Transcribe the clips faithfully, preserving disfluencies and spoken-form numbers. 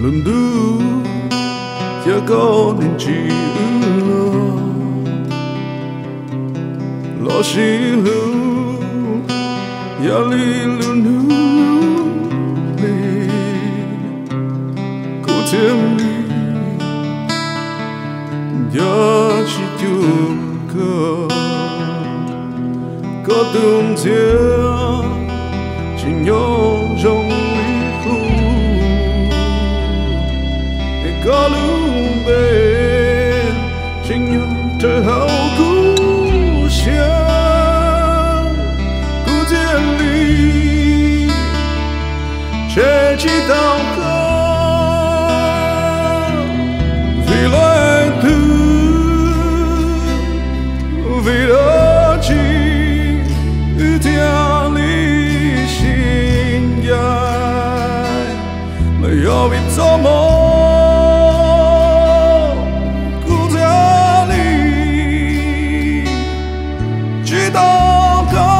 lần thứ giờ có nên chỉ lo lo xí lưu giờ li luôn nu li cố thêm li giờ chỉ chung cơ có tương chia chỉ nhớ trong lý khu để có lúc bên chỉ nhớ trời hậu cũ xiang cũ thiên lý sẽ chỉ tao có vì lời thứ vì đó chỉ theo lý sinh dài lời yêu biết gió mơ cứ theo lý chỉ tao có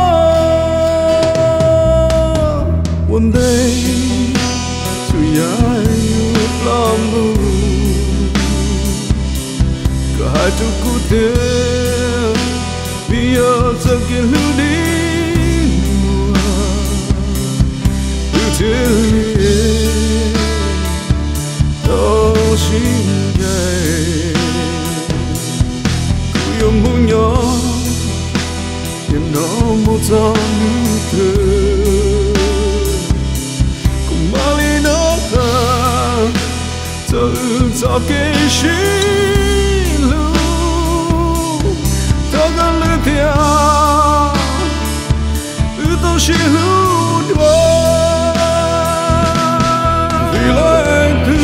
one day to you làm lu cả hai chúng cố tình bây giờ giờ kia lưu đi từ thế tao xin dạy cứ yêu muốn nhỏ em nó một giọt nước thơ cùng bao ly nó cả giờ giờ cái xin lưu tao gần lưỡi thia ư tao chỉ hữu đua vì lời thứ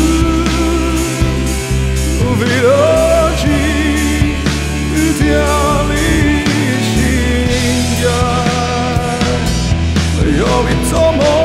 vì đó chỉ ư theo lý sinh dài lời yêu biết gió mơ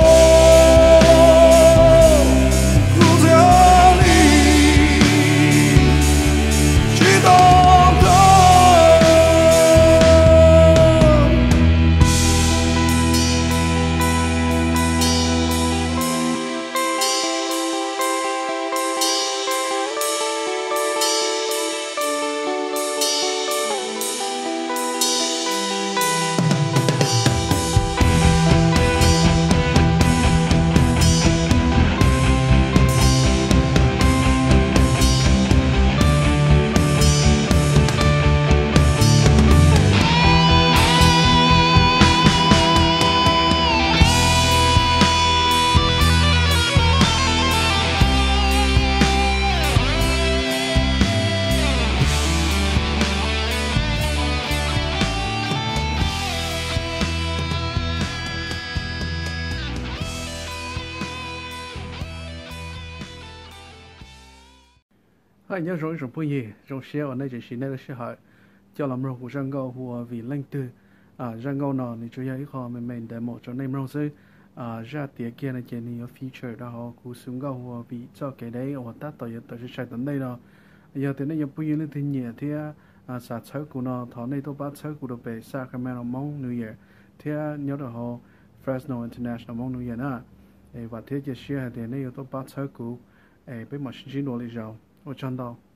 hai nhớ rồi rồi bây giờ rồi xe ở đây chỉ xin đây sẽ hỏi cho làm rồi của răng gạo của vì lanh từ à răng gạo nào thì chủ yếu ít họ mình mình để một trong này mình sẽ à ra tiệc kia này chỉ nhiều feature đó họ của súng gạo của vì cho cái đấy họ tắt tới tới sẽ chạy đến đây đó giờ thì này giờ bây giờ nó thì nhẹ thì à sát chơi của nó thọ này tôi bắt chơi của đội bể Sacramento mong New Year thì nhớ được họ Fresno International mong New Year nè và thế chỉ share thì này tôi bắt chơi của 诶，俾埋先先攞嚟就，我賺到。